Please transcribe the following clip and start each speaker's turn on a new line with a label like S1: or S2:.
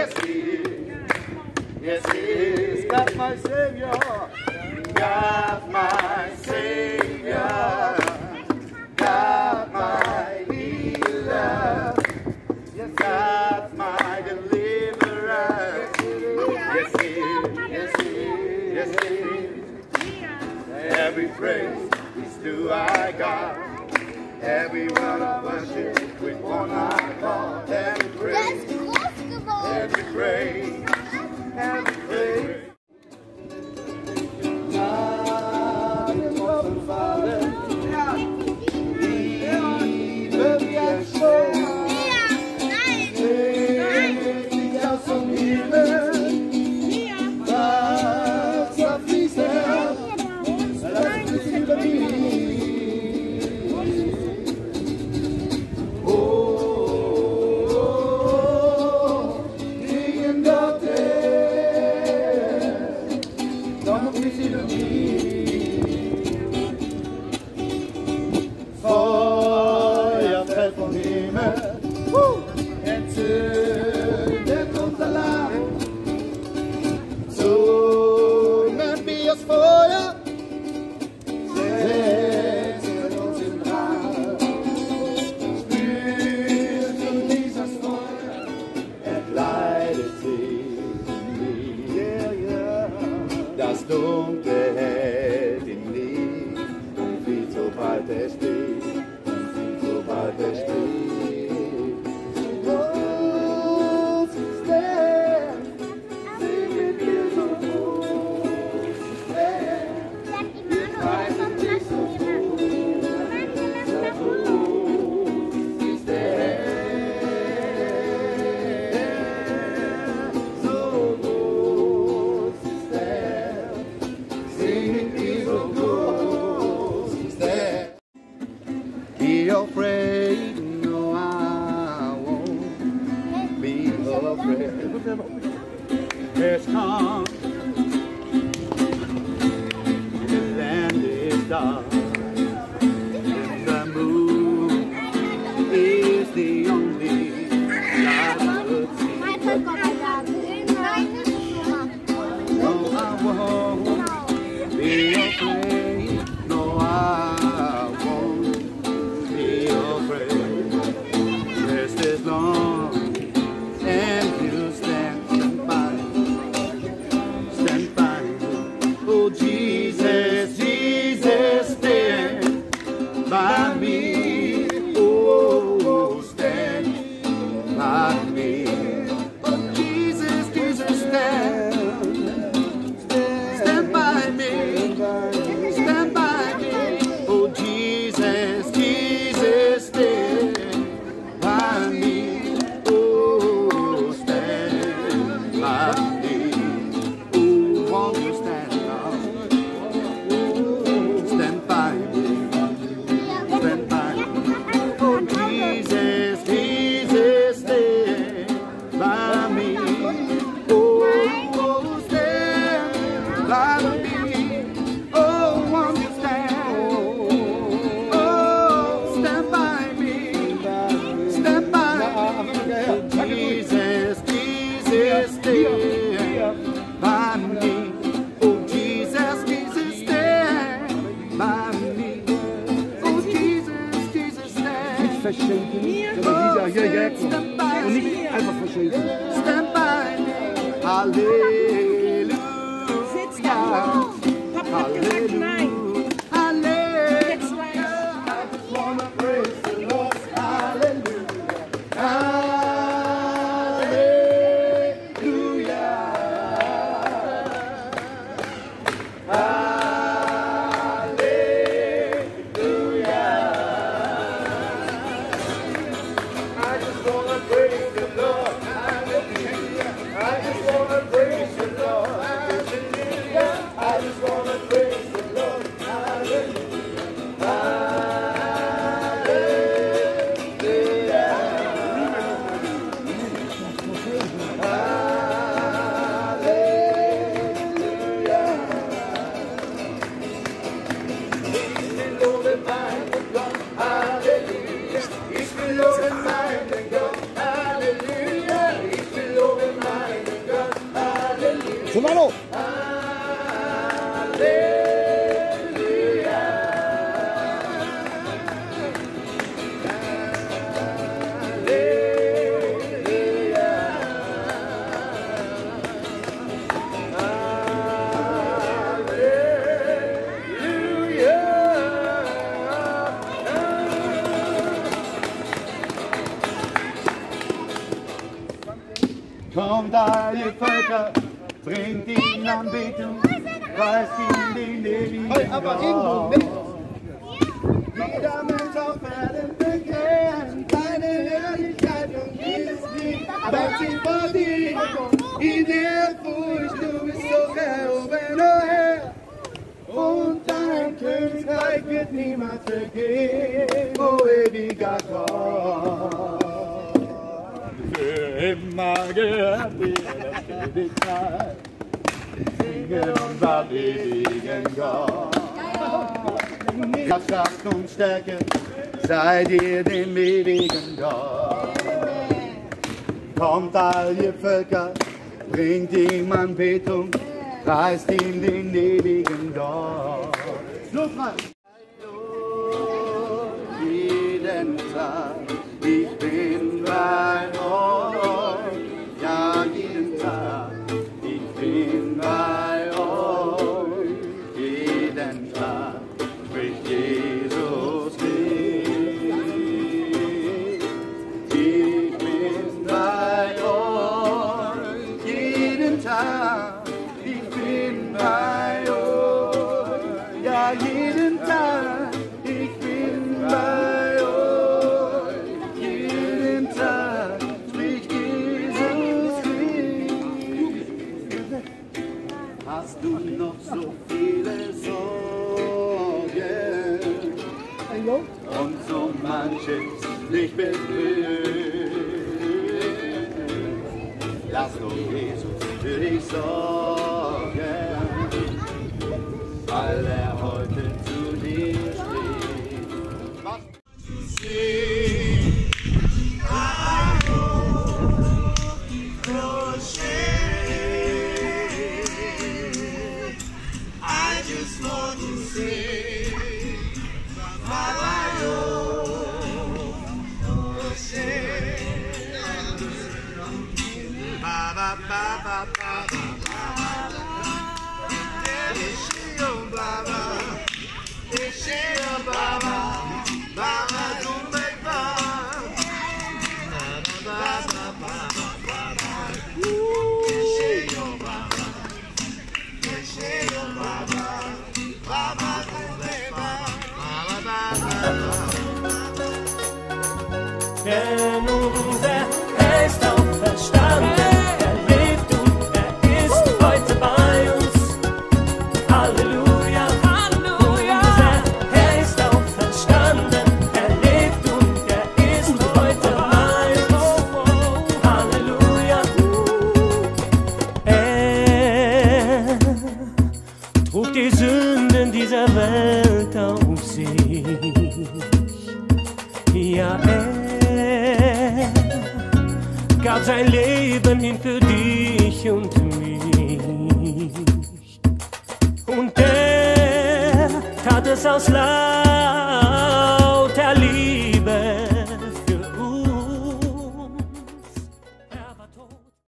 S1: Yes, He is. Yes, He is. God, my Savior. God, my Savior. God, my healer. Yes, God, my deliverer. Yes, He is. Yes, He is. Yes, He is. Every praise is due our God. Every word of worship with one accord. Every praise. Every praise. Every praise. God is awesome, Father. Baby, I'm so. Baby, I'm so healer. God's a peace out. Let's listen to me. Feuer fällt vom Himmel, entzündet unser Land. So nennt wir es Feuer, setzen uns in Brand. Spürt du dieses Feuer, entleidet sich nie. Das Dunkle hält ihn nie, und wie sobald er steht, sobald er steht. Groß ist er, singen wir so groß ist er. Wir preisen dich so groß ist er. So groß ist er, singen wir so groß ist er. Be afraid, no, I won't be afraid. It's come, the land is dark, the moon is the only light I could see. No, I won't be afraid, no, I won't be afraid. Rest as long and you stand by me. Oh Jesus, Jesus, stand by me. Oh, stand by me. Oh Jesus, Jesus, stand by me. Stand by me. Oh Jesus, Jesus, stand by me. Oh, stand by me. Oh, won't you stand now? Stand by me. Stand by me. Oh Jesus, Jesus, stand by me. Oh, stand by me. Oh, won't you stand? Oh, stand by me. Stand by me. Jesus, Jesus, stand by me. Oh, Jesus, Jesus, stand by me. Oh, Jesus, Jesus, stand.
S2: Nicht verschenken, sondern wieder hierher kommen. Und nicht einfach verschenken.
S1: Stand by me. Halleluja. Hallelujah. Hallelujah. I just wanna praise the Lord. Hallelujah. Hallelujah. Hallelujah. I just wanna praise the Lord. Hallelujah. I just wanna praise the Lord. Hallelujah. I just wanna praise the Lord.
S2: Sumano!
S1: Kommt alle Völker, bringt ihn Anbetung, preist ihn den ewigen Gott. Jeder Mensch auf Erden bekennt deine Herrlichkeit und jedes Lied beugt sich vor dir. In der Furcht, du bist so erhoben, o Herr, und dein Königreich wird niemals vergehen, o ewiger Gott. Für immer gehört dir das Königreich, singen unser ewigen Gott. Kraft und Stärke sei dir dem ewigen Gott. Kommt all ihr Völker, bringt ihm Anbetung, preist ihm den ewigen Gott. Jeden Tag, ich bin bei euch, ja jeden Tag, ich bin bei euch, jeden Tag spricht Jesus mich. Ich bin bei euch, jeden Tag, ich bin bei euch, ja jeden Tag, ich bin bei euch, jeden Tag spricht Jesus mich. Hast du noch so viele Sorgen und so manches nicht berührt? Lass doch Jesus für dich sorgen, weil er heute zu dir steht.
S3: I just want to say,
S4: Denn unser Herr ist auferstanden, er lebt und er ist heute bei uns. Halleluja, Halleluja. Unser Herr ist auferstanden, er lebt und er ist heute bei uns. Halleluja. Er trug die Sünden dieser Welt auf sich. Ja, er gab sein Leben hin für dich und mich. Und er tat es aus Leid.